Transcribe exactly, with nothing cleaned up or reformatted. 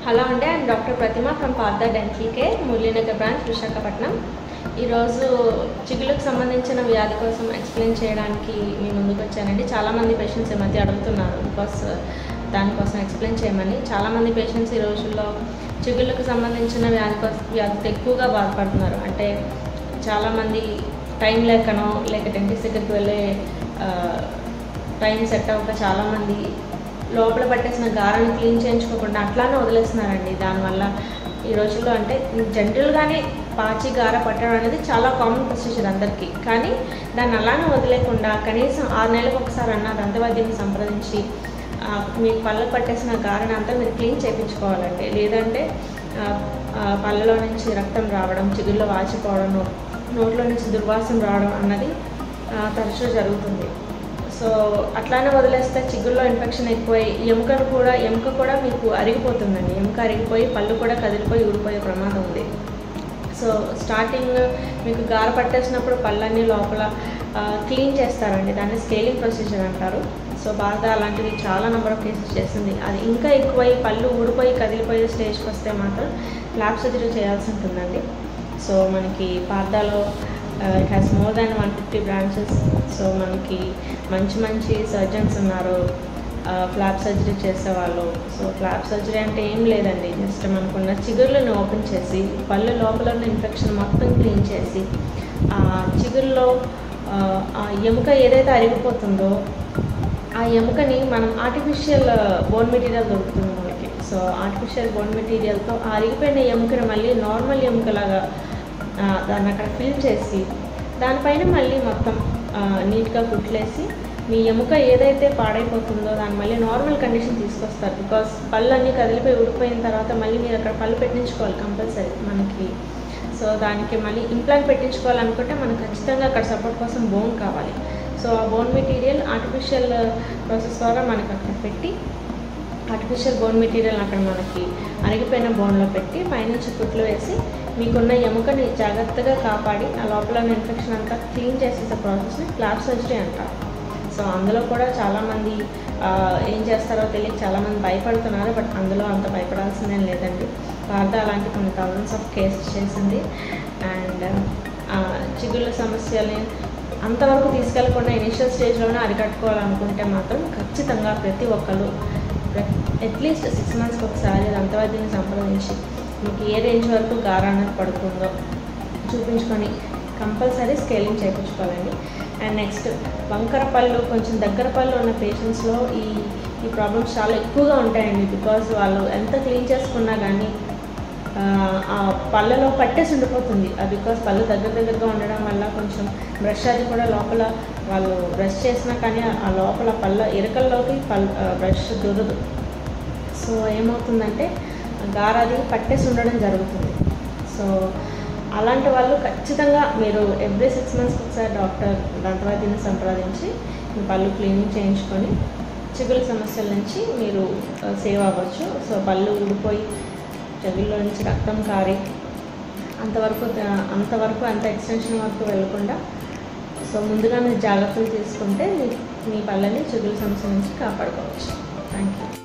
Hello అండి, I'm doctor Pratima from Partha dental care, Muralinagar branch, Visakhapatnam. ఈరోజు చిగుళ్ళకు సంబంధించిన వ్యాధి కోసం ఎక్స్ప్లెయిన్ చేయడానికి మీ ముందుకు వచ్చానండి. చాలామంది పేషెంట్స్ ఈ మధ్య అడుగుతున్నారు బికాస్ దానికోసం ఎక్స్ప్లెయిన్ చేయమని. చాలామంది పేషెంట్స్ ఈ రోజుల్లో చిగుళ్ళకు సంబంధించిన వ్యాధి కోసం వ్యాధితో ఎక్కువగా బాధపడుతున్నారు. అంటే చాలామంది టైం లేకనో లేక డెంటిస్ట్ దగ్గరికి వెళ్ళే టైం సెట్ అవ్వక చాలామంది లోపల పట్టేసిన గారాన్ని క్లీన్ చేయించుకోకుండా అట్లానే వదిలేస్తున్నారండి. దానివల్ల ఈ రోజుల్లో అంటే జనరల్గానే పాచి గార పట్టడం అనేది చాలా కామన్ ప్రొసీజర్ అందరికీ. కానీ దాన్ని అలానే వదిలేకుండా కనీసం ఆరు నెలలకు ఒకసారి అన్న దంతవైద్యుని సంప్రదించి మీ పళ్ళకు పట్టేసిన గారాన్ని అంతా మీరు క్లీన్ చేయించుకోవాలండి. లేదంటే పళ్ళలో నుంచి రక్తం రావడం, చిగుల్లో వాచిపోవడం, నోట్లో నుంచి దుర్వాసన రావడం అన్నది తరచూ జరుగుతుంది. సో అట్లానే వదిలేస్తే చిగుల్లో ఇన్ఫెక్షన్ ఎక్కువై ఎముకను కూడా ఎముక కూడా మీకు అరిగిపోతుందండి. ఎముక అరిగిపోయి పళ్ళు కూడా కదిలిపోయి ఊడిపోయే ప్రమాదం ఉంది. సో స్టార్టింగ్ మీకు గార పట్టేసినప్పుడు పళ్ళన్నీ లోపల క్లీన్ చేస్తారండి. దాన్ని స్కేలింగ్ ప్రొసీజర్ అంటారు. సో బాగా అలాంటివి చాలా నెంబర్ ఆఫ్ కేసెస్ చేసింది. అది ఇంకా ఎక్కువై పళ్ళు ఊడిపోయి కదిలిపోయే స్టేజ్కి వస్తే మాత్రం ఫ్లాప్ సర్జరీ చేయాల్సి ఉంటుందండి. సో మనకి పార్థలో it has more than one fifty branches. So మనకి మంచి మంచి సర్జన్స్ ఉన్నారు ఫ్లాప్ సర్జరీ చేసేవాళ్ళు. సో ఫ్లాప్ సర్జరీ అంటే ఏం లేదండి, జస్ట్ మనకున్న చిగుర్లను ఓపెన్ చేసి పళ్ళు లోపల ఉన్న ఇన్ఫెక్షన్ మొత్తం క్లీన్ చేసి ఆ చిగురులో ఆ ఎముక ఏదైతే అరిగిపోతుందో ఆ ఎముకని మనం ఆర్టిఫిషియల్ బోన్ మెటీరియల్ దొరుకుతుంది మనకి. సో ఆర్టిఫిషియల్ బోన్ మెటీరియల్తో ఆ అరిగిపోయిన ఎముకని మళ్ళీ నార్మల్ ఎముకలాగా దాన్ని అక్కడ ఫిల్ చేసి దానిపైన మళ్ళీ మొత్తం నీట్గా కుట్లేసి మీ ఎముక ఏదైతే పాడైపోతుందో దాన్ని మళ్ళీ నార్మల్ కండిషన్ తీసుకొస్తారు. బికాస్ పళ్ళు అన్నీ కదిలిపోయి ఊడిపోయిన తర్వాత మళ్ళీ మీరు అక్కడ పళ్ళు పెట్టించుకోవాలి కంపల్సరీ మనకి. సో దానికి మళ్ళీ ఇంప్లాంట్ పెట్టించుకోవాలనుకుంటే మనకు ఖచ్చితంగా అక్కడ సపోర్ట్ కోసం బోన్ కావాలి. సో ఆ బోన్ మెటీరియల్ ఆర్టిఫిషియల్ ప్రాసెస్ ద్వారా మనకు అక్కడ పెట్టి ఆర్టిఫిషియల్ బోన్ మెటీరియల్ అక్కడ మనకి అరిగిపోయిన బోన్లో పెట్టి పైనుంచి కుట్లు వేసి మీకున్న ఎముకని జాగ్రత్తగా కాపాడి ఆ లోపల ఇన్ఫెక్షన్ అంతా క్లీన్ చేసేసే ప్రాసెస్ని ఫ్లాప్ సర్జరీ అంటారు. సో అందులో కూడా చాలామంది ఏం చేస్తారో తెలియక చాలామంది భయపడుతున్నారు. బట్ అందులో అంత భయపడాల్సిందేం లేదండి. పార్థ అలాంటి కొన్ని థౌజండ్స్ ఆఫ్ కేసెస్ చేసింది. అండ్ చిగుళ్ళ సమస్యల్ని అంతవరకు తీసుకెళ్లకుండా ఇనిషియల్ స్టేజ్లోనే అరికట్టుకోవాలనుకుంటే మాత్రం ఖచ్చితంగా ప్రతి ఒక్కరు అట్లీస్ట్ సిక్స్ మంత్స్కి ఒకసారి దంతవైద్యుని సంప్రదించి మీకు ఏ రేంజ్ వరకు గారాన్ని పడుతుందో చూపించుకొని కంపల్సరీ స్కేలింగ్ చేయించుకోవాలండి. అండ్ నెక్స్ట్ వంకర పళ్ళు, కొంచెం దగ్గర పళ్ళు ఉన్న పేషెంట్స్లో ఈ ఈ ప్రాబ్లమ్స్ చాలా ఎక్కువగా ఉంటాయండి. బికాజ్ వాళ్ళు ఎంత క్లీన్ చేసుకున్నా కానీ ఆ పళ్ళలో పట్టేసి ఉండిపోతుంది. బికాజ్ పళ్ళు దగ్గర దగ్గరగా ఉండడం వల్ల కొంచెం బ్రష్ అది కూడా లోపల వాళ్ళు బ్రష్ చేసినా కానీ ఆ లోపల పళ్ళ ఇరకల్లోకి పల్ బ్రష్ దొరదు. సో ఏమవుతుందంటే గారాది పట్టేసి ఉండడం జరుగుతుంది. సో అలాంటి వాళ్ళు ఖచ్చితంగా మీరు ఎవ్రీ సిక్స్ మంత్స్కి ఒకసారి డాక్టర్ దంతవైద్యుని సంప్రదించి మీ పళ్ళు క్లీనింగ్ చేయించుకొని చిగుళ్ళ సమస్యల నుంచి మీరు సేవ్ అవ్వచ్చు. సో పళ్ళు ఊడిపోయి చెవుల్లో నుంచి రక్తం కారి అంతవరకు అంతవరకు అంత ఎక్స్టెన్షన్ వరకు వెళ్ళకుండా సో ముందుగా మీరు జాగ్రత్తలు తీసుకుంటే మీ మీ పళ్ళని చిగుళ్ళ సమస్య నుంచి కాపాడుకోవచ్చు. Thank you.